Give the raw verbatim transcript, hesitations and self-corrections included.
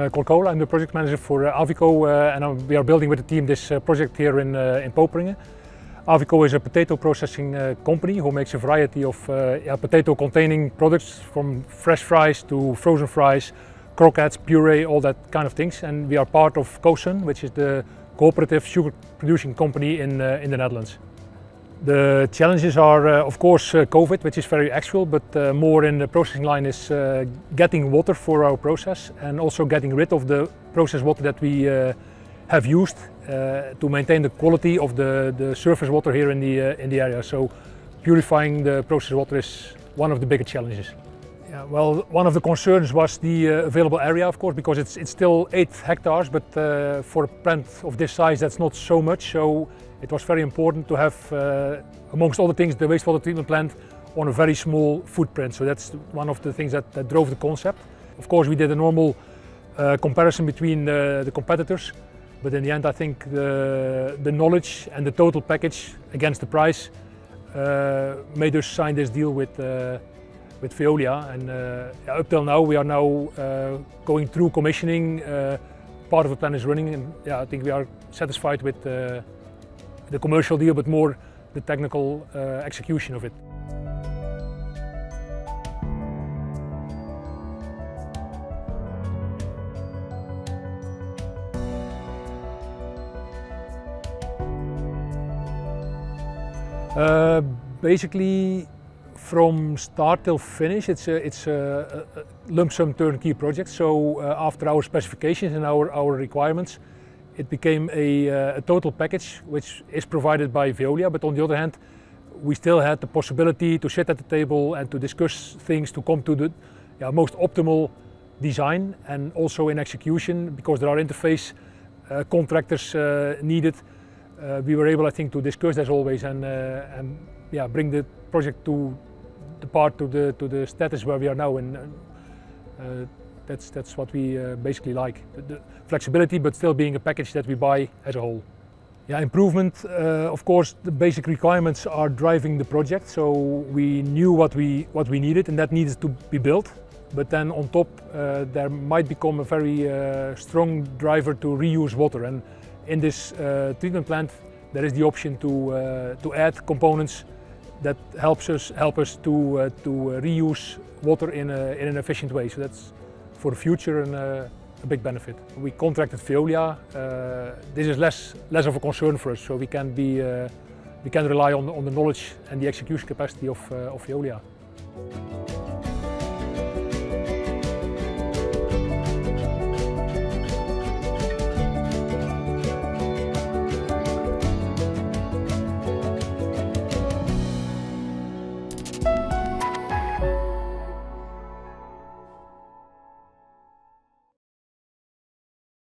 uh, Colcola. I'm the project manager for uh, Avico, uh, and I'm, we are building with the team this uh, project here in, uh, in Poperinge. Avico is a potato processing uh, company who makes a variety of uh, yeah, potato containing products, from fresh fries to frozen fries, croquettes, puree, all that kind of things. And we are part of CoSun, which is the cooperative sugar producing company in, uh, in the Netherlands. The challenges are uh, of course uh, COVID, which is very actual, but uh, more in the processing line is uh, getting water for our process and also getting rid of the process water that we uh, have used uh, to maintain the quality of the, the surface water here in the, uh, in the area. So purifying the process water is one of the bigger challenges. Yeah, well, one of the concerns was the uh, available area, of course, because it's, it's still eight hectares, but uh, for a plant of this size that's not so much. So it was very important to have, uh, amongst other things, the wastewater treatment plant on a very small footprint. So that's one of the things that, that drove the concept. Of course, we did a normal uh, comparison between uh, the competitors, but in the end I think the, the knowledge and the total package against the price uh, made us sign this deal with, uh, with Veolia. And uh, up till now we are now uh, going through commissioning, uh, part of the plan is running, and yeah, I think we are satisfied with uh, the commercial deal, but more the technical uh, execution of it. Uh, basically, from start till finish, it's a, it's a, a lump sum turnkey project. So uh, after our specifications and our, our requirements, it became a, uh, a total package which is provided by Veolia, but on the other hand, we still had the possibility to sit at the table and to discuss things to come to the yeah, most optimal design, and also in execution, because there are interface uh, contractors uh, needed. Uh, we were able, I think, to discuss as always and, uh, and yeah, bring the project to the part to the, to the status where we are now. And, uh, That's, that's what we uh, basically like, the, the flexibility, but still being a package that we buy as a whole. Yeah, improvement, uh, of course, the basic requirements are driving the project, so we knew what we, what we needed, and that needed to be built. But then on top, uh, there might become a very uh, strong driver to reuse water, and in this uh, treatment plant there is the option to, uh, to add components that helps us, help us to, uh, to reuse water in, a, in an efficient way. So that's for the future and uh, a big benefit. We contracted Veolia. Uh, this is less less of a concern for us, so we can be uh, we can rely on on the knowledge and the execution capacity of uh, of Veolia.